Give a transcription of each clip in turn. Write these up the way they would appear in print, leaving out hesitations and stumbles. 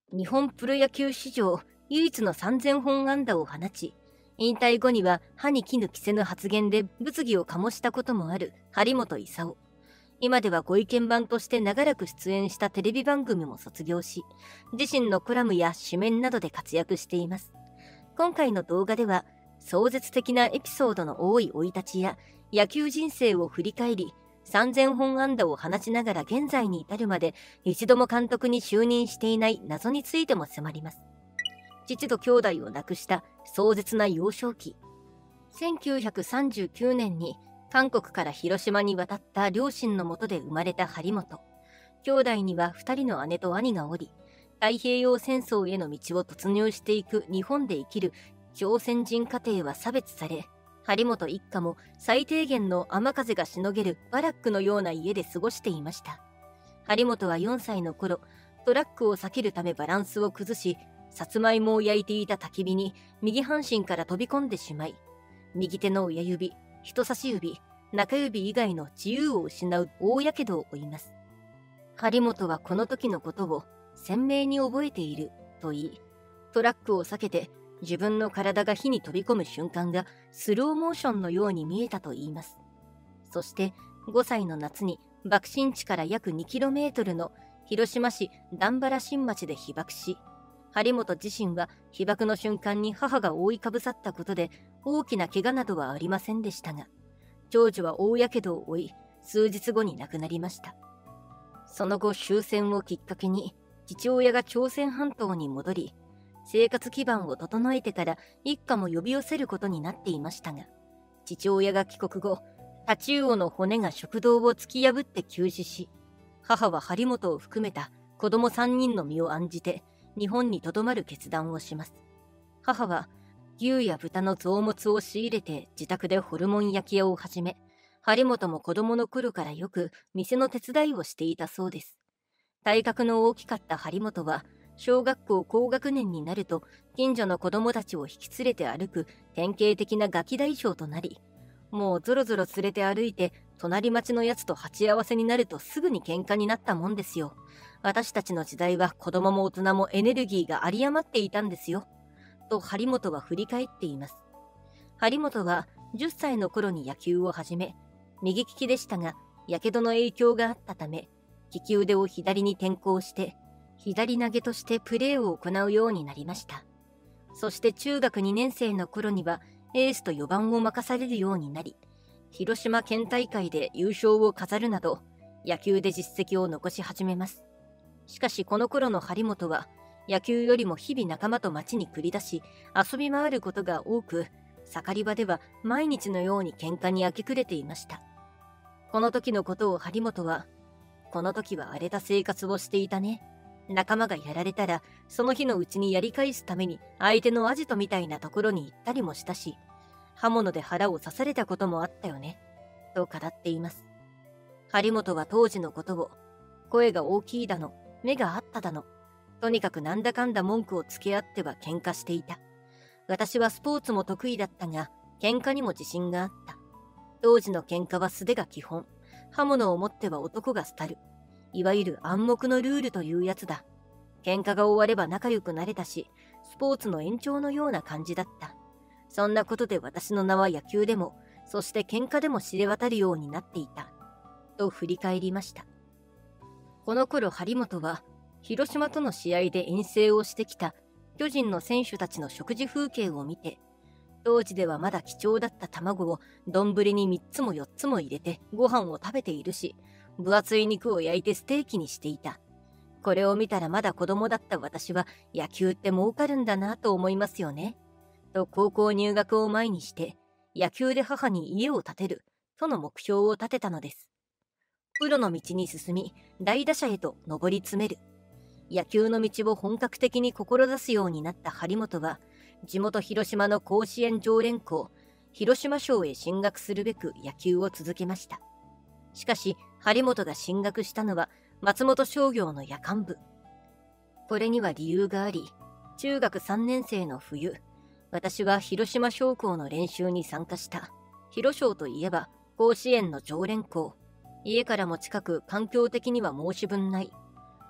日本プロ野球史上唯一の3000本安打を放ち、引退後には歯に衣着せぬ発言で物議を醸したこともある張本勲。今ではご意見番として長らく出演したテレビ番組も卒業し、自身のコラムや紙面などで活躍しています。今回の動画では、壮絶的なエピソードの多い生い立ちや野球人生を振り返り、3000本安打を放ちながら現在に至るまで一度も監督に就任していない謎についても迫ります。父と兄弟を亡くした壮絶な幼少期。1939年に韓国から広島に渡った両親のもとで生まれた張本。兄弟には2人の姉と兄がおり、太平洋戦争への道を突入していく日本で生きる朝鮮人家庭は差別され、張本一家も最低限の雨風がしのげるバラックのような家で過ごしていました。張本は4歳の頃、トラックを避けるためバランスを崩し、さつまいもを焼いていた焚き火に右半身から飛び込んでしまい、右手の親指、人差し指、中指以外の自由を失う大やけどを負います。張本はこの時のことを鮮明に覚えていると言い、トラックを避けて自分の体が火に飛び込む瞬間がスローモーションのように見えたと言います。そして5歳の夏に爆心地から約 2km の広島市段原新町で被爆し、張本自身は被爆の瞬間に母が覆いかぶさったことで大きな怪我などはありませんでしたが、長女は大やけどを負い、数日後に亡くなりました。その後終戦をきっかけに父親が朝鮮半島に戻り、生活基盤を整えてから一家も呼び寄せることになっていましたが、父親が帰国後、タチウオの骨が食道を突き破って急死し、母は張本を含めた子供3人の身を案じて日本に留まる決断をします。母は牛や豚の臓物を仕入れて自宅でホルモン焼き屋を始め、張本も子供の頃からよく店の手伝いをしていたそうです。体格の大きかった張本は、小学校高学年になると近所の子供たちを引き連れて歩く典型的なガキ大将となり、もうゾロゾロ連れて歩いて隣町のやつと鉢合わせになるとすぐに喧嘩になったもんですよ。私たちの時代は子供も大人もエネルギーが有り余っていたんですよ。と張本は振り返っています。張本は10歳の頃に野球を始め、右利きでしたが、やけどの影響があったため、利き腕を左に転向して、左投げとしてプレーを行うようになりました。そして中学2年生の頃にはエースと4番を任されるようになり、広島県大会で優勝を飾るなど、野球で実績を残し始めます。しかしこの頃の張本は、野球よりも日々仲間と街に繰り出し、遊び回ることが多く、盛り場では毎日のように喧嘩に明け暮れていました。この時のことを張本は、この時は荒れた生活をしていたね。仲間がやられたら、その日のうちにやり返すために相手のアジトみたいなところに行ったりもしたし、刃物で腹を刺されたこともあったよね、と語っています。張本は当時のことを、声が大きいだの、目があっただの、とにかくなんだかんだ文句をつけ合っては喧嘩していた。私はスポーツも得意だったが、喧嘩にも自信があった。当時の喧嘩は素手が基本。刃物を持っては男が廃る。いわゆる暗黙のルールというやつだ。喧嘩が終われば仲良くなれたし、スポーツの延長のような感じだった。そんなことで私の名は野球でも、そして喧嘩でも知れ渡るようになっていた。と振り返りました。この頃張本は、広島との試合で遠征をしてきた巨人の選手たちの食事風景を見て、当時ではまだ貴重だった卵を丼に3つも4つも入れてご飯を食べているし、分厚い肉を焼いてステーキにしていた。これを見たらまだ子供だった私は野球って儲かるんだなと思いますよね。と高校入学を前にして野球で母に家を建てるとの目標を立てたのです。プロの道に進み大打者へと上り詰める。野球の道を本格的に志すようになった張本は地元広島の甲子園常連校広島商へ進学するべく野球を続けました。しかし張本が進学したのは松本商業の夜間部。これには理由があり、中学3年生の冬、私は広島商工の練習に参加した。広商といえば甲子園の常連校。家からも近く環境的には申し分ない。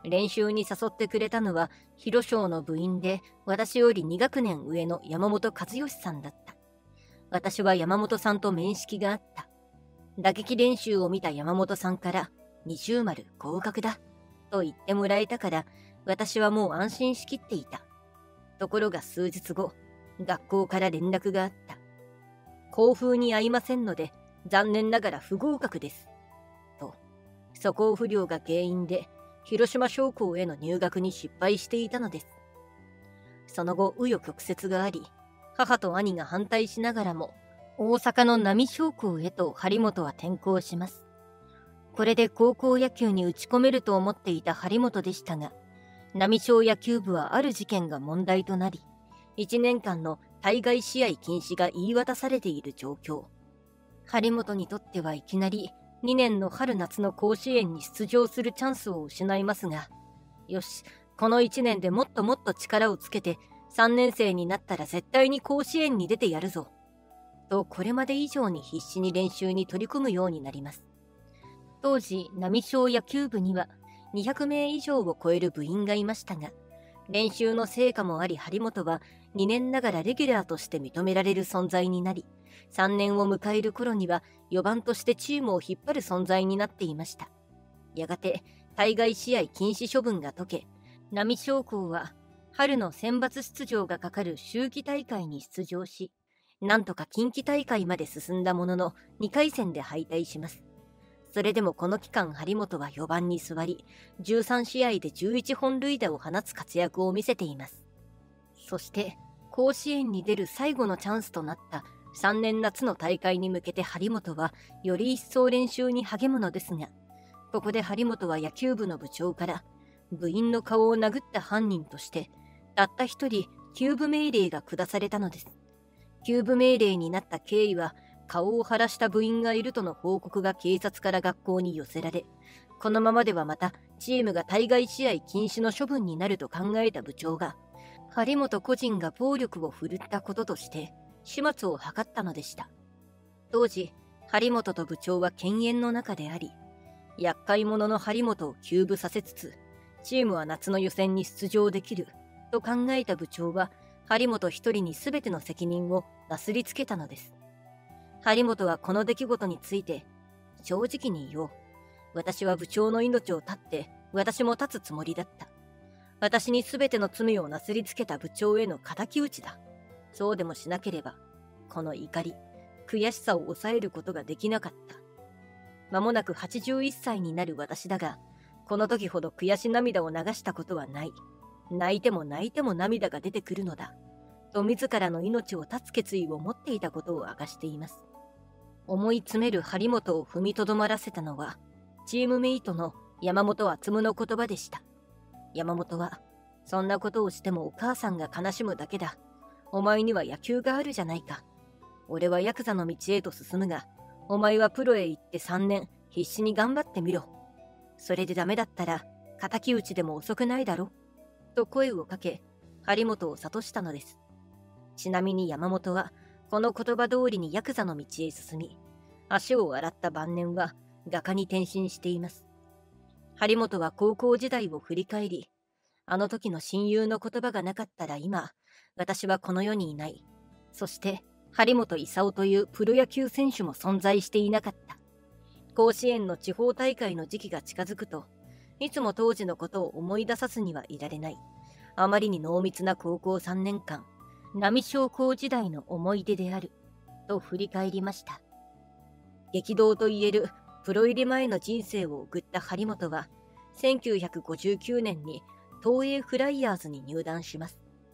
練習に誘ってくれたのは、広商の部員で、私より2学年上の山本和義さんだった。私は山本さんと面識があった。打撃練習を見た山本さんから、20丸合格だ、と言ってもらえたから、私はもう安心しきっていた。ところが数日後、学校から連絡があった。校風に合いませんので、残念ながら不合格です。と、素行不良が原因で、広島商工への入学に失敗していたのです。その後、紆余曲折があり、母と兄が反対しながらも、大阪の浪商工へと張本は転校します。これで高校野球に打ち込めると思っていた張本でしたが、浪商野球部はある事件が問題となり、1年間の対外試合禁止が言い渡されている状況。張本にとってはいきなり2年の春夏の甲子園に出場するチャンスを失いますが、よし、この1年でもっともっと力をつけて3年生になったら絶対に甲子園に出てやるぞ。とこれまで以上に必死に練習に取り組むようになります。当時、浪商野球部には200名以上を超える部員がいましたが、練習の成果もあり張本は2年ながらレギュラーとして認められる存在になり、3年を迎える頃には4番としてチームを引っ張る存在になっていました。やがて対外試合禁止処分が解け、浪商工は春の選抜出場がかかる秋季大会に出場し、なんとか近畿大会まで進んだものの2回戦で敗退します。それでもこの期間張本は4番に座り、13試合で11本塁打を放つ活躍を見せています。そして甲子園に出る最後のチャンスとなった3年夏の大会に向けて張本はより一層練習に励むのですが、ここで張本は野球部の部長から部員の顔を殴った犯人としてたった一人休部命令が下されたのです。休部命令になった経緯は、顔を腫らした部員がいるとの報告が警察から学校に寄せられ、このままではまたチームが対外試合禁止の処分になると考えた部長が、張本個人が暴力を振るったこととして始末を図ったのでした。当時、張本と部長は犬猿の中であり、厄介者の張本を休部させつつ、チームは夏の予選に出場できると考えた部長は、張本一人に全ての責任をなすりつけたのです。張本はこの出来事について、正直に言おう。私は部長の命を絶って、私も絶つつもりだった。私に全ての罪をなすりつけた部長への敵討ちだ。そうでもしなければ、この怒り、悔しさを抑えることができなかった。間もなく81歳になる私だが、この時ほど悔し涙を流したことはない。泣いても泣いても涙が出てくるのだ。と自らの命を絶つ決意を持っていたことを明かしています。思い詰める張本を踏みとどまらせたのは、チームメイトの山本敦夢の言葉でした。山本は、そんなことをしてもお母さんが悲しむだけだ。お前には野球があるじゃないか。俺はヤクザの道へと進むが、お前はプロへ行って3年必死に頑張ってみろ。それでダメだったら、敵討ちでも遅くないだろ。と声をかけ、張本を諭したのです。ちなみに山本は、この言葉通りにヤクザの道へ進み、足を洗った晩年は画家に転身しています。張本は高校時代を振り返り、あの時の親友の言葉がなかったら今、私はこの世にいない。そして、張本勲というプロ野球選手も存在していなかった。甲子園の地方大会の時期が近づくと、いつも当時のことを思い出さずにはいられない。あまりに濃密な高校3年間、浪商工時代の思い出である、と振り返りました。激動と言えるプロ入り前の人生を送った張本は、1959年に東映フライヤーズに入団します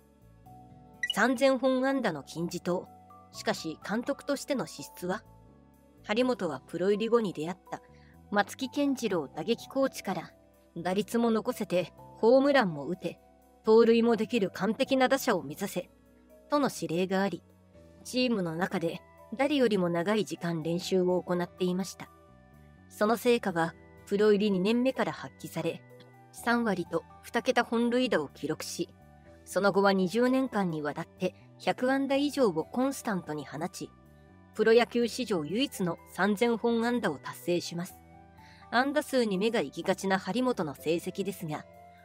。3000本安打の金字塔。しかし監督としての資質は、張本はプロ入り後に出会った松木健次郎打撃コーチから、打率も残せてホームランも打て、盗塁もできる完璧な打者を目指せ、との指令があり、チームの中で誰よりも長い時間練習を行っていました。その成果はプロ入り2年目から発揮され、3割と2桁本塁打を記録し、その後は20年間にわたって100安打以上をコンスタントに放ち、プロ野球史上唯一の3000本安打を達成します。安打数に目が行きがちな張本の成績ですが、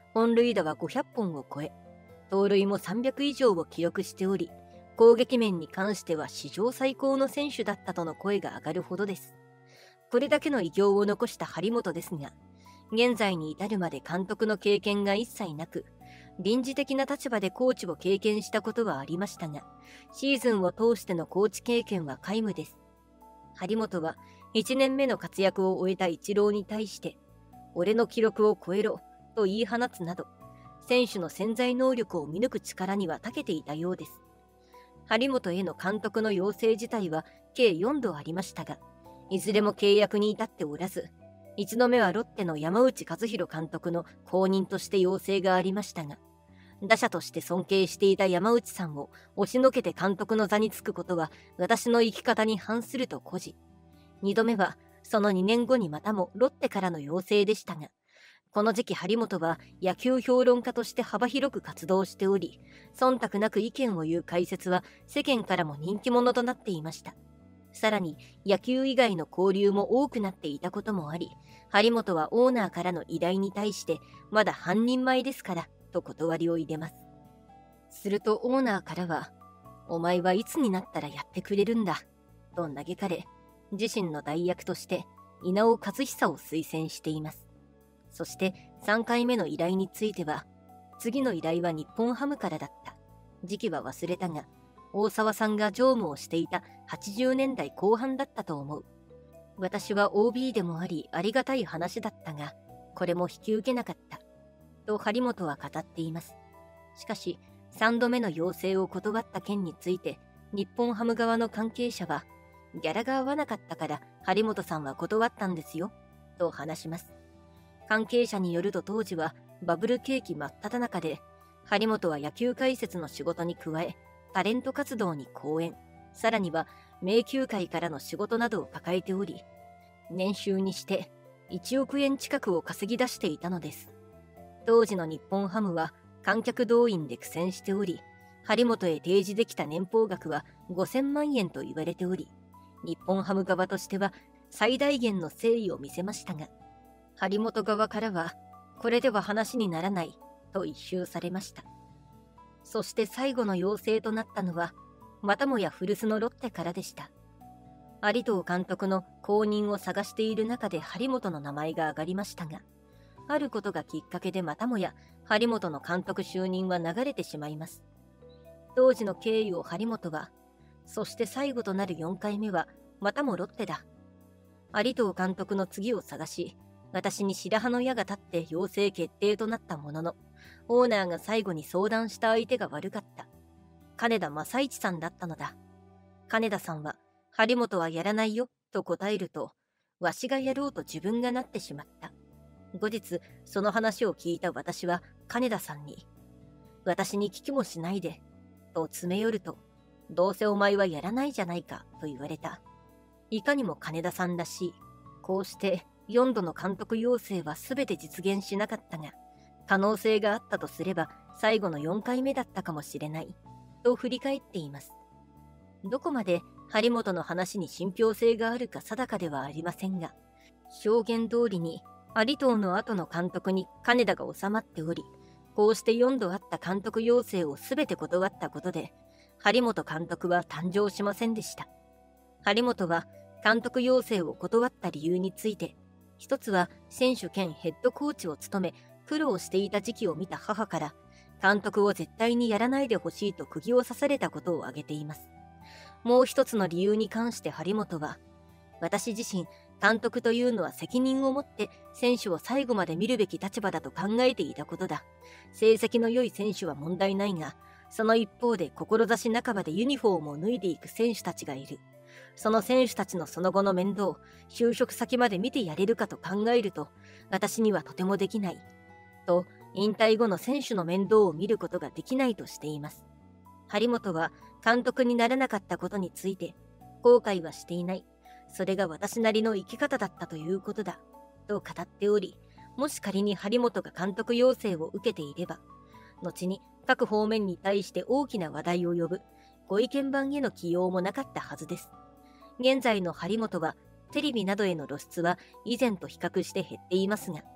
本塁打は500本を超え、盗塁も300以上を記録しており、攻撃面に関しては史上最高の選手だったとの声が上がるほどです。これだけの偉業を残した張本ですが、現在に至るまで監督の経験が一切なく、臨時的な立場でコーチを経験したことはありましたが、シーズンを通してのコーチ経験は皆無です。張本は1年目の活躍を終えたイチローに対して、俺の記録を超えろと言い放つなど、選手の潜在能力を見抜く力には長けていたようです。張本への監督の要請自体は計4度ありましたが、いずれも契約に至っておらず、一度目はロッテの山内和弘監督の後任として要請がありましたが、打者として尊敬していた山内さんを押しのけて監督の座につくことは私の生き方に反すると誇示。二度目はその2年後にまたもロッテからの要請でしたが、この時期張本は野球評論家として幅広く活動しており、忖度なく意見を言う解説は世間からも人気者となっていました。さらに野球以外の交流も多くなっていたこともあり、張本はオーナーからの依頼に対してまだ半人前ですからと断りを入れます。するとオーナーからは、お前はいつになったらやってくれるんだと嘆かれ、自身の代役として稲尾和久を推薦しています。そして3回目の依頼については、次の依頼は日本ハムからだった。時期は忘れたが、大沢さんが常務をしていた80年代後半だったと思う。私は OB でもありありがたい話だったが、これも引き受けなかった。と張本は語っています。しかし、3度目の要請を断った件について、日本ハム側の関係者は、ギャラが合わなかったから張本さんは断ったんですよ、と話します。関係者によると当時はバブル景気真っ只中で、張本は野球解説の仕事に加え、タレント活動に講演、さらには名球会からの仕事などを抱えており、年収にして1億円近くを稼ぎ出していたのです。当時の日本ハムは観客動員で苦戦しており、張本へ提示できた年俸額は5000万円と言われており、日本ハム側としては最大限の誠意を見せましたが、張本側からは、これでは話にならないと一蹴されました。そして最後の要請となったのは、またもや古巣のロッテからでした。有藤監督の後任を探している中で張本の名前が挙がりましたが、あることがきっかけでまたもや張本の監督就任は流れてしまいます。当時の経緯を張本は、そして最後となる4回目はまたもロッテだ。有藤監督の次を探し、私に白羽の矢が立って要請決定となったものの、オーナーが最後に相談した相手が悪かった。金田正一さんだったのだ。金田さんは、張本はやらないよと答えると、わしがやろうと自分がなってしまった。後日、その話を聞いた私は金田さんに、私に聞きもしないで、と詰め寄ると、どうせお前はやらないじゃないかと言われた。いかにも金田さんらしい。こうして4度の監督要請は全て実現しなかったが、可能性があったとすれば最後の4回目だったかもしれない、と振り返っています。どこまで張本の話に信憑性があるか定かではありませんが、証言通りに有藤の後の監督に金田が収まっており、こうして4度あった監督要請を全て断ったことで、張本監督は誕生しませんでした。張本は監督要請を断った理由について、一つは選手兼ヘッドコーチを務め苦労していた時期を見た母から、監督を絶対にやらないでほしいと釘を刺されたことを挙げています。もう一つの理由に関して張本は、私自身、監督というのは責任を持って選手を最後まで見るべき立場だと考えていたことだ。成績の良い選手は問題ないが、その一方で志半ばでユニフォームを脱いでいく選手たちがいる。その選手たちのその後の面倒、就職先まで見てやれるかと考えると、私にはとてもできない。と、引退後の選手の面倒を見ることができないとしています。張本は監督にならなかったことについて、後悔はしていない。それが私なりの生き方だったということだ。と語っており、もし仮に張本が監督要請を受けていれば、後に各方面に対して大きな話題を呼ぶ、ご意見番への起用もなかったはずです。現在の張本は、テレビなどへの露出は以前と比較して減っていますが、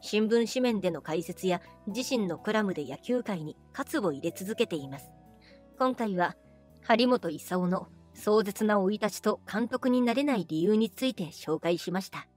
新聞紙面での解説や自身のコラムで野球界に喝を入れ続けています。今回は張本勲の壮絶な生い立ちと監督になれない理由について紹介しました。